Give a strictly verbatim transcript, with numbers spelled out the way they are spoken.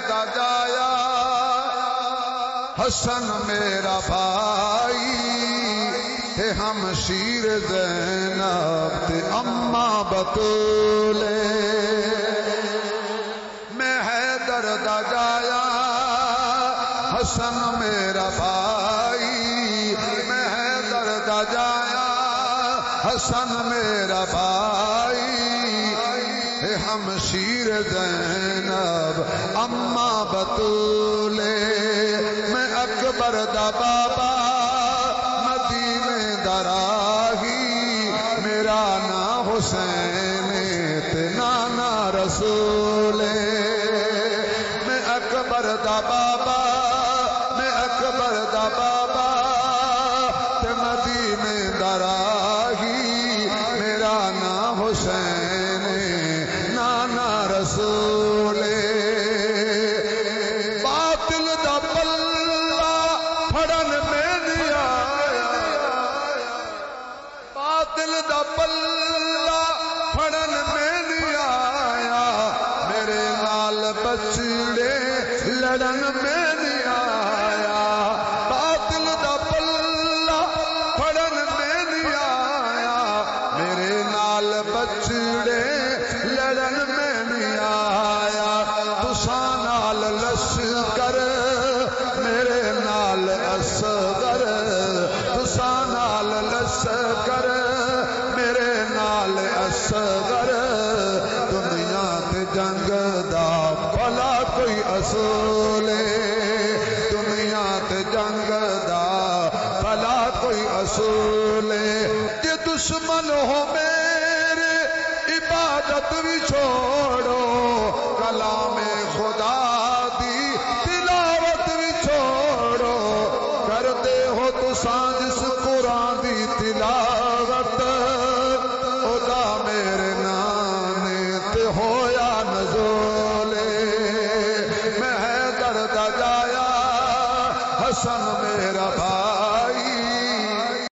دا جایا حسن میرا بھائی تے ہمشیر زینب تے اماں بطولے میں حیدر دا جایا حسن میرا بھائی میں حیدر دا جایا حسن میرا بھائی ہمشیر زینب اماں بطولے میں اکبر دا بابا مدینے دا راہی میرا نا حسین تے نانا رسولے میں اکبر دا بابا میں اکبر دا بابا تے مدینے دا راہی میرا نا حسین نانا رسولے باطل دا پلہ پھڑن میں نہیں آیا باطل دا پلہ پھڑن میں نہیں آیا میرے نال بچڑے لڑن میں نہیں آیا باطل دا پلہ پھڑن میں نہیں آیا میرے نال بچڑے لڑن میں نہیں آیا تساں نال لشکر میرے نال اصغر تساں نال لشکر میرے نال اصغر دنیا تے جنگ دا بھلا کوئی اصول دنیا تے جنگ دا بھلا کوئی اصول کہ دشمن ہو میرے عبادت بھی چھوڑو کلام خدا دی تلاوت بھی چھوڑو کرتے ہو تساں جس قرآن دی تلاوت خدا میرے نانے تے ہویا نزولے میں حیدر دا جایا حسن میرا بھائی